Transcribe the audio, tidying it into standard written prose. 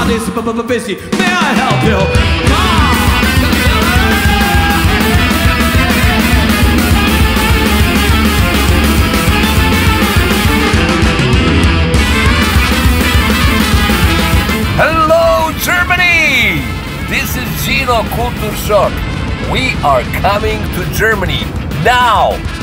God is busy. May I help you? Hello, Germany! This is Gino Kulturshock. We are coming to Germany now!